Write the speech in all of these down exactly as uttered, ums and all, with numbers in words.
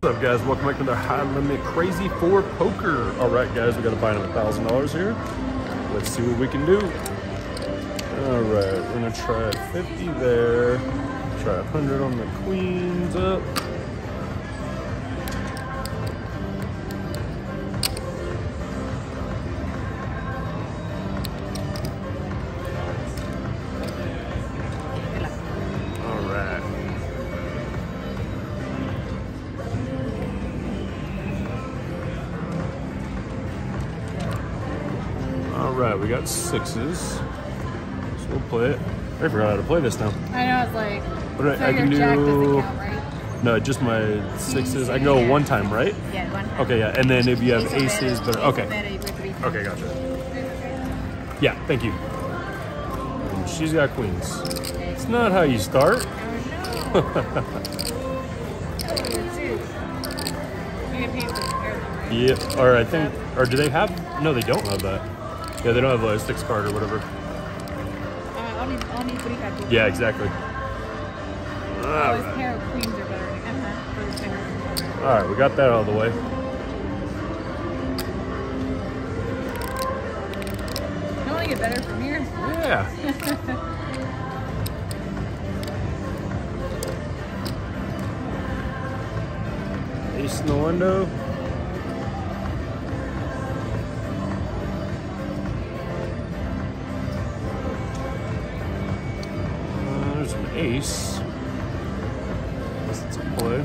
up, guys? Welcome back to another High Limit Crazy four Poker. All right, guys, we got to buy another thousand dollars here. Let's see what we can do. All right, we're gonna try fifty there. Try one hundred on the queens up. Alright, we got sixes. So we'll play it. I forgot how to play this now. I know, it's like, but so I, I can do. Jack doesn't count, right? No, just my sixes. I can go one time, right? Yeah, one time. Okay, yeah. And then if you have Ace aces, better, but ace okay. better, Okay, gotcha. Yeah, thank you. And she's got queens. It's not how you start. Yep. Or I think, or do they have? No, they don't have that. Yeah, they don't have a six card or whatever. Uh, only, only three cards. Yeah, exactly. Oh, All his right. pair of queens are better. Uh-huh. For his pair. All right, we got that out of the way. Can only get better from here. Yeah. Ace in the window. Uh, there's an ace. Unless it's a play.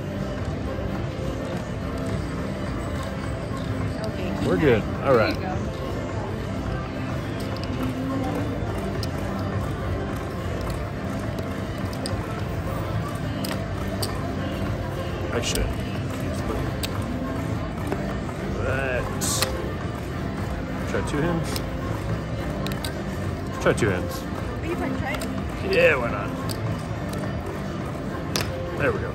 Okay. We're good. All right. There you go. I should. That. Try two hands. Try two hands. You can try it. Yeah, why not? There we go.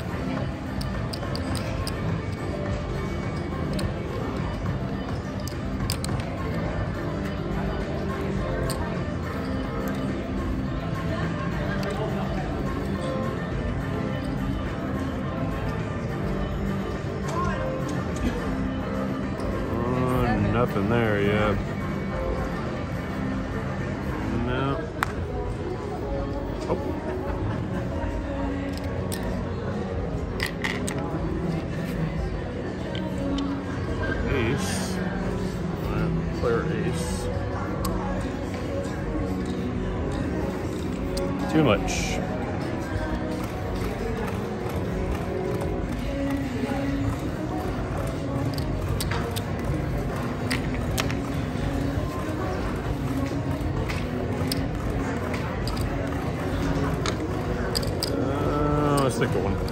Nothing there, yeah. No. Oh. Ace. Uh, player ace. Too much. Stick to one.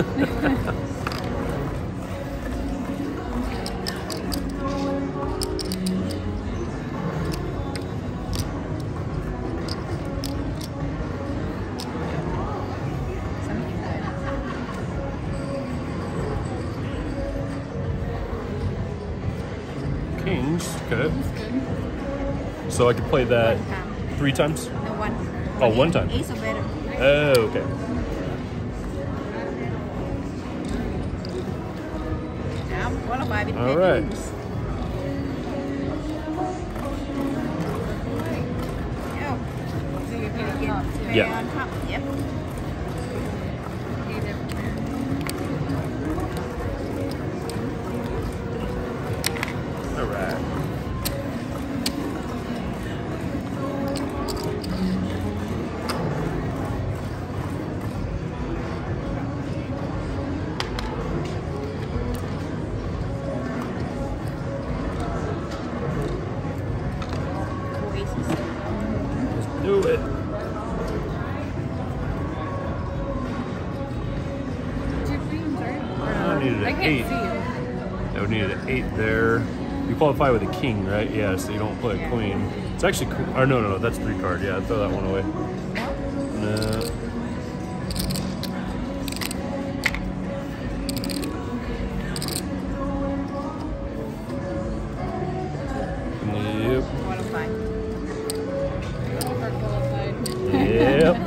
Kings, okay. So I could play that three times? No, one. Oh, one time. Ace or better. Oh, okay. All right. Yeah. On top. Yep. All right. Do it. Two queens, right? I needed I an can't eight. see it. I would need an eight there. You qualify with a king, right? Yeah, so you don't play a queen. It's actually cool. Or no, no, no, that's three card. Yeah, throw that one away. No. Yep. Yep.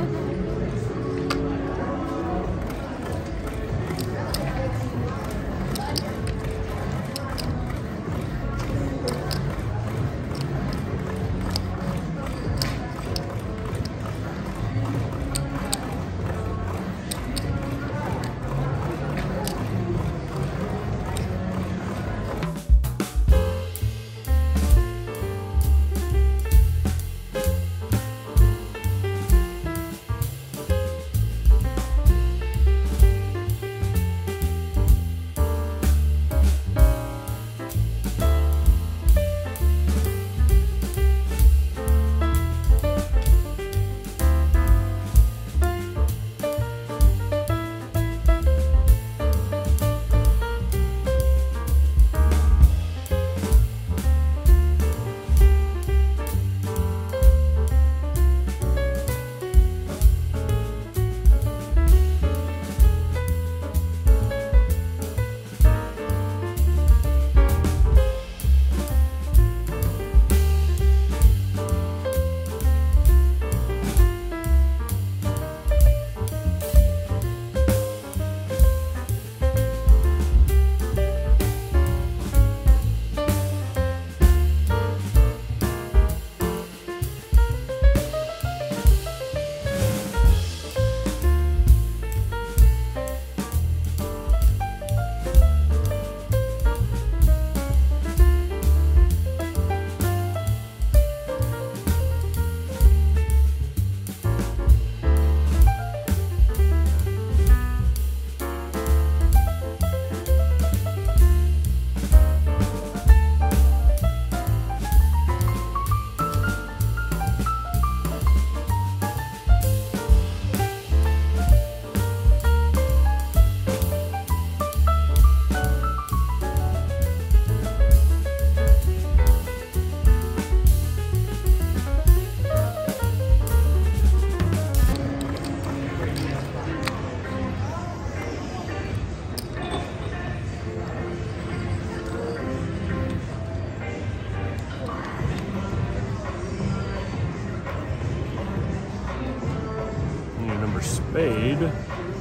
number spade.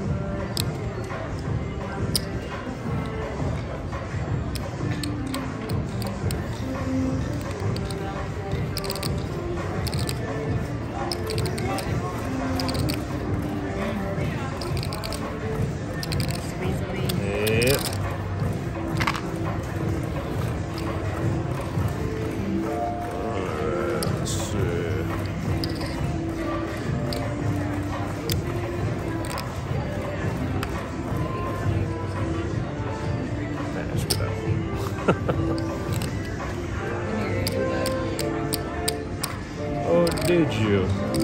Oh, did you?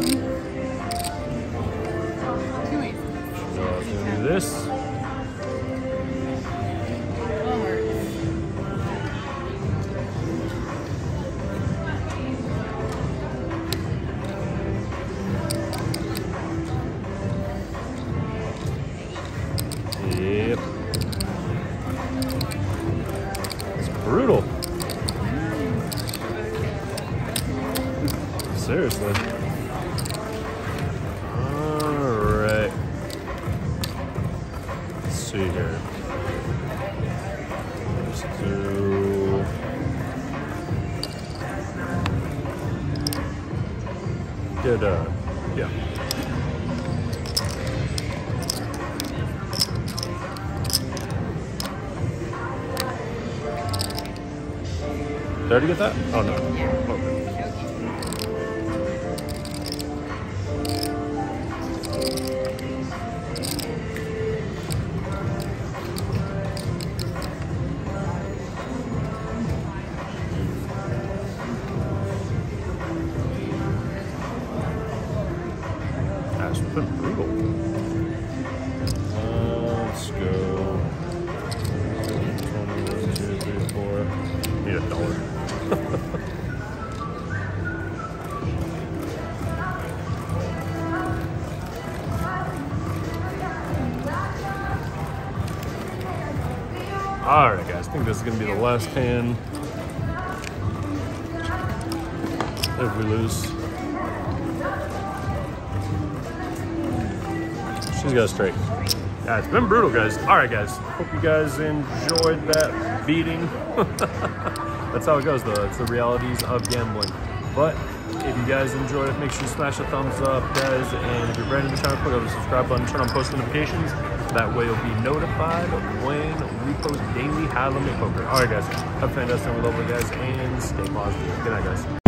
Two ways. So I was gonna do this. Yep. It's brutal. Seriously. Alright. Let's see here. Let's do... Get uh yeah. Did I already get that? Oh no. Yeah. Okay. That's been brutal. Uh, let's go. One, two, three, four. Need a dollar. Alright guys, I think this is going to be the last hand. If we lose. She's got a straight. Yeah, it's been brutal, guys. Alright guys, hope you guys enjoyed that beating. That's how it goes though, it's the realities of gambling. But if you guys enjoyed it, make sure you smash the thumbs up, guys. And if you're brand new to the channel, click on the subscribe button, turn on post notifications. That way you'll be notified when we post daily high limit poker. All right, guys, have a fantastic time with over, guys, and stay positive. Good night, guys.